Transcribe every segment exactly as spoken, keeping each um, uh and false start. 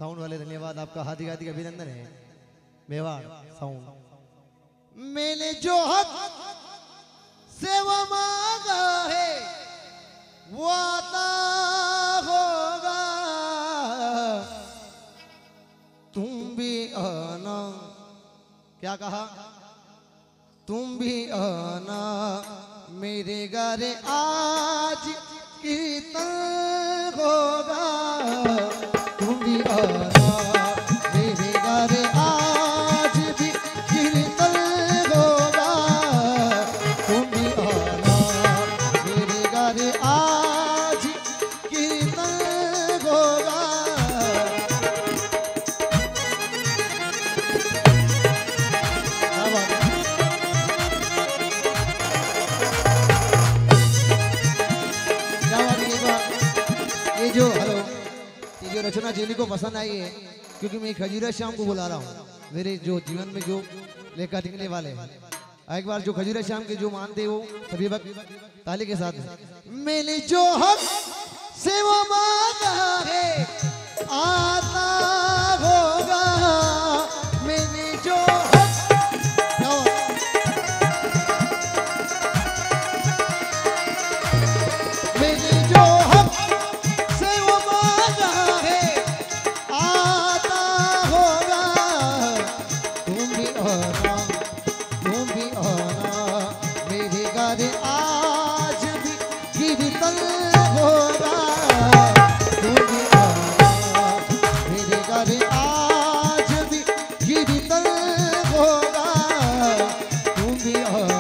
Sound वाले धन्यवाद, आपका हार्दिक हार्दिक अभिनंदन है। मेवाड़ साउंड। मैंने जो हक से वो मांगा है वो आता होगा, तुम भी आना। क्या कहा? तुम भी आना मेरे घर आज कीर्तन होगा, तुम भी आना मेरे घर आज भी कीर्तन होगा, तुम भी आना मेरे घर आज कीर्तन होगा। ये जो हेलो ये जो रचना जेली को पसंद आई है क्योंकि मैं खजीरा श्याम को बुला रहा हूँ, मेरे जो जीवन में जो लेकर टिकने वाले हैं। एक बार जो खजीरा श्याम के जो मानते वो सभी वक्त ताली के साथ है। मैंने जो हक से वो मांगा है आता होगा, मैंने जो मैंने जो हक से वो मांगा है आता होगा, तुम भी आना तुम भी आना मेरे घर आज भी कीर्तन होगा, तुम भी आना मेरे घर आज भी कीर्तन होगा, तुम भी आना।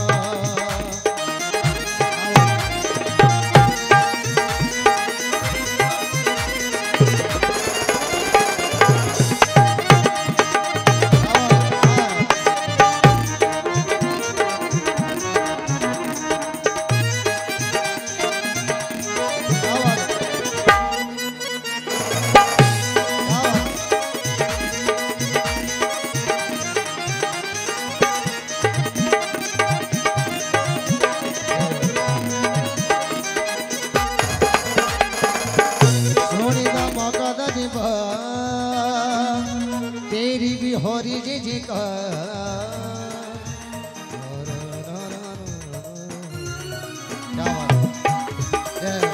तेरी भी होरी जी जी का क्या बात है।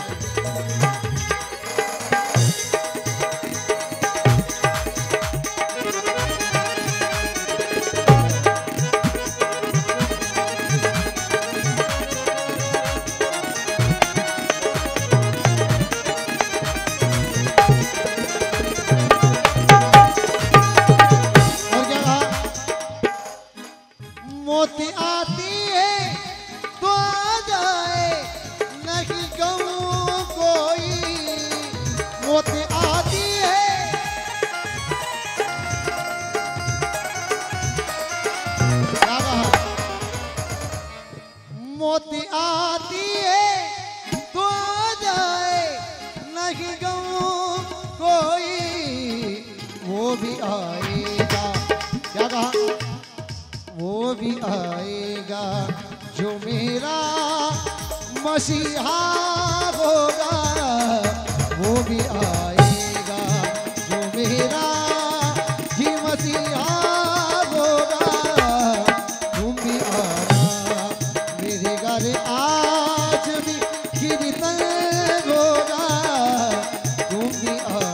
मोती आती है तो आ जाए नहीं कहूँ कोई, मोती आती है क्या कहा? मोती आती है तो आ जाए नहीं कहूँ कोई, वो भी आएगा। क्या कहा? वो भी आएगा जो मेरा मसीहा होगा, वो भी आएगा जो मेरा ही मसीहा होगा, तुम भी आना मेरे घर आज भी कीर्तन होगा, तुम भी आना।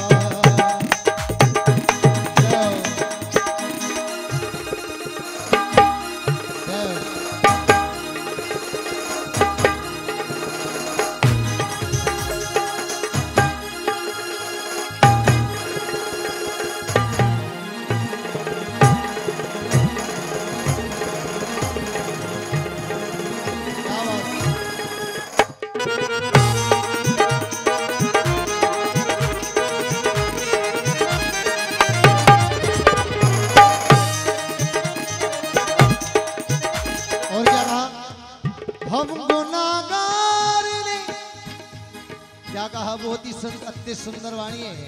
हम गुनाहगार ने क्या कहा? बहुत ही अति सुंदर वाणी है।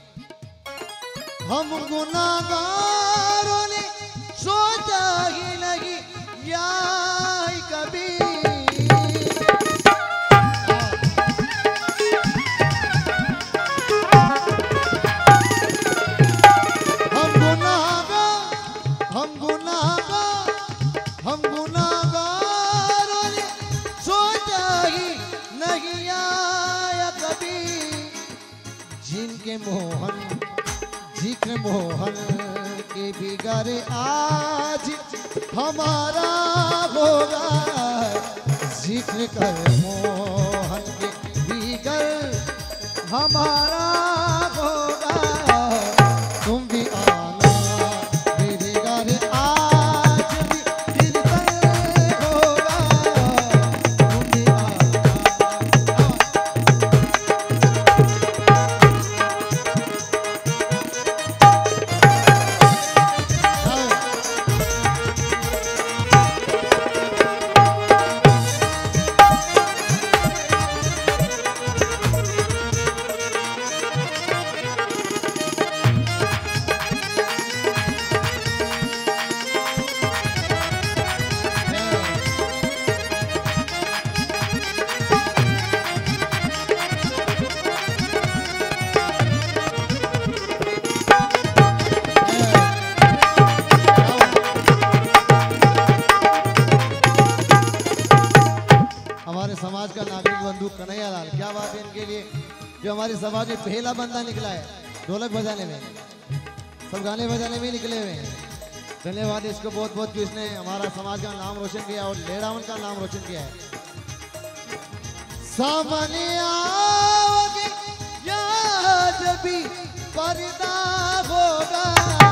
हम गुनाहगारों ने सोचा ही नहीं या कभी, जिनके मोहन जिक्र मोहन के बिगड़े आज हमारा होगा, जिक्र कर मोहन के बिगड़ हमारा होगा। तुम भी आना मेरे घर आज भी कीर्तन होगा, तुम भी आना। हमारे समाज का नागरिक बंधु कन्हैया लाल, क्या बात है इनके लिए, जो हमारे समाज में पहला बंदा निकला है ढोलक बजाने में, सब गाने बजाने में निकले हुए हैं। धन्यवाद इसको बहुत बहुत, कि इसने हमारा समाज का नाम रोशन किया और लेडावन का नाम रोशन किया है। सामने आओगे या जब भी पर्दा होगा,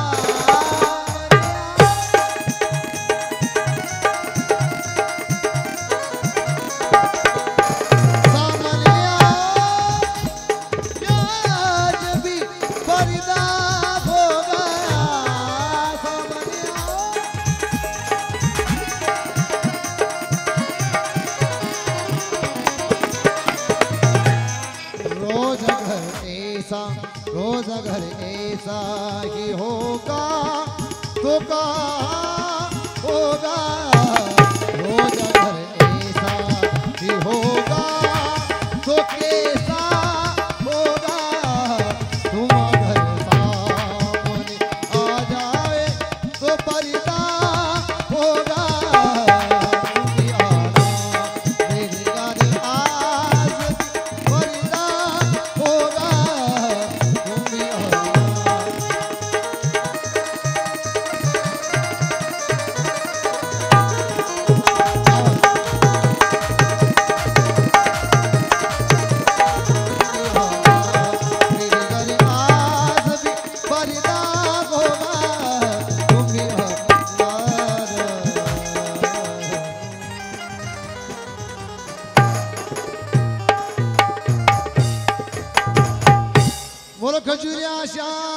रोज अगर ऐसा ही होगा तो कहाँ होगा, रोज अगर ऐसा ही होगा तो कैसा होगा। तुम अगर सामने आ जाए तो पर्दा होगा, तुम भी आना मेरे घर आज पर्दा होगा। बोलो खजूरिया श्याम